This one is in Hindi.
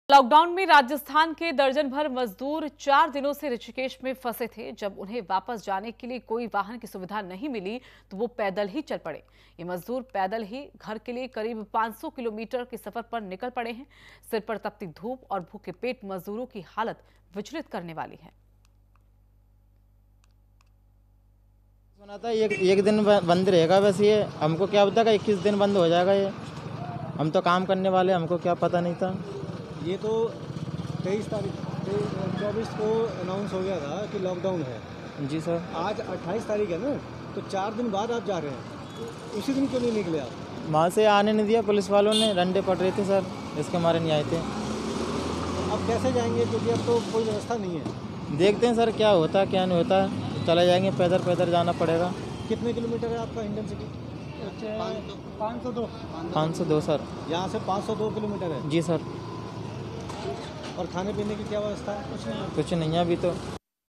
लॉकडाउन में राजस्थान के दर्जन भर मजदूर 4 दिनों से ऋषिकेश में फंसे थे। जब उन्हें वापस जाने के लिए कोई वाहन की सुविधा नहीं मिली तो वो पैदल ही चल पड़े। ये मजदूर पैदल ही घर के लिए करीब 500 किलोमीटर के सफर पर निकल पड़े हैं। सिर पर तपती धूप और भूखे पेट मजदूरों की हालत विचलित करने वाली है। सुना था एक दिन बंद रहेगा, वैसे ये हमको क्या पता कि 21 दिन बंद हो जाएगा। ये हम तो काम करने वाले, हमको क्या पता नहीं था। ये तो 23 तारीख 24 को अनाउंस हो गया था कि लॉकडाउन है। जी सर। आज 28 तारीख है ना, तो 4 दिन बाद आप जा रहे हैं, उसी दिन क्यों नहीं निकले आप? वहाँ से आने नहीं दिया पुलिस वालों ने, डंडे पड़ रहे थे सर, इसके मारे नहीं आए थे। अब कैसे जाएंगे, क्योंकि अब तो कोई व्यवस्था नहीं है। देखते हैं सर क्या होता क्या नहीं होता, चले जाएंगे, पैदल पैदल जाना पड़ेगा। कितने किलोमीटर है आपका हिंडन सिटी? 502 सर। यहाँ से 502 किलोमीटर है। जी सर। और खाने पीने की क्या व्यवस्था है? कुछ नहीं है अभी तो।